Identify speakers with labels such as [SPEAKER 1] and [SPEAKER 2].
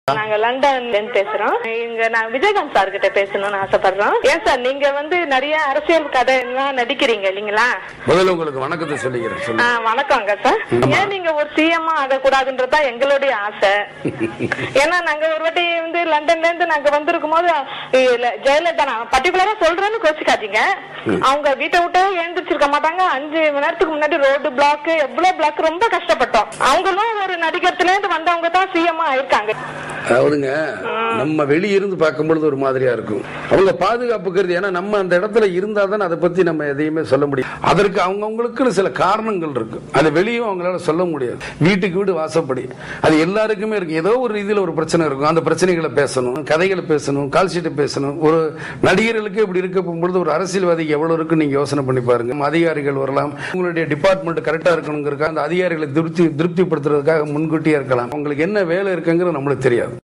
[SPEAKER 1] நாங்க லண்டன்ல இருந்து பேசுறோம். இங்க நான் விஜயகாந்த் சார் கிட்ட பேசணும்னு ஆசைப்படுறோம். ஏன் சார் நீங்க நிறைய அரசியல் கதை எல்லாம் நடிக்கிறீங்க இல்லீங்களா?
[SPEAKER 2] முதல்ல உங்களுக்கு வணக்கத்தை சொல்லிக்கிறேன்.
[SPEAKER 1] வணக்கங்க சார். ஏன் நீங்க ஒரு சிஎம் ஆகக்கூடாதுன்றதா எங்களுடைய ஆசை. ஏன்னா நாங்க ஒரு வாட்டி லண்டன்ல இருந்து நாங்க வந்திருக்கும் போது ஜெயலலிதா, நான் பர்டிகுலரா சொல்றேன்னு கோச்சிக்காதீங்க, அவங்க வீட்டை விட்டு எழுந்திரிச்சிருக்க மாட்டாங்க. 5 மணி நேரத்துக்கு முன்னாடி ரோடு பிளாக், எவ்வளவு பிளாக், ரொம்ப கஷ்டப்பட்டோம். அவங்களும் ஒரு நடிகத்துல இருந்து வந்தவங்க தான் சிஎம் ஆயிருக்காங்க.
[SPEAKER 2] அதாவதுங்க, நம்ம வெளியிருந்து பார்க்கும்பொழுது ஒரு மாதிரியா இருக்கும். அவங்க பாதுகாப்புக்கிறது, ஏன்னா நம்ம அந்த இடத்துல இருந்தா தான் அதை பத்தி நம்ம எதையுமே சொல்ல முடியும். அதற்கு அவங்கவுங்களுக்கு சில காரணங்கள் இருக்கு. அது வெளியும் அவங்களால சொல்ல முடியாது. வீட்டுக்கு வீடு வாசப்படி அது எல்லாருக்குமே இருக்கு. ஏதோ ஒரு ரீதியில் ஒரு பிரச்சனை இருக்கும். அந்த பிரச்சனைகளை பேசணும், கதைகளை பேசணும், கால் ஷீட்டை பேசணும். ஒரு நடிகர்களுக்கு இப்படி இருக்க போகும்பொழுது ஒரு அரசியல்வாதிக்கு எவ்வளவு இருக்கு நீங்க யோசனை பண்ணி பாருங்க. அதிகாரிகள் வரலாம், உங்களுடைய டிபார்ட்மெண்ட் கரெக்டா இருக்கணுங்கிறதுக்காக அந்த அதிகாரிகளை திருப்திப்படுத்துறதுக்காக முன்கூட்டியே இருக்கலாம். உங்களுக்கு என்ன வேலை இருக்குங்கிறது நம்மளுக்கு தெரியாது.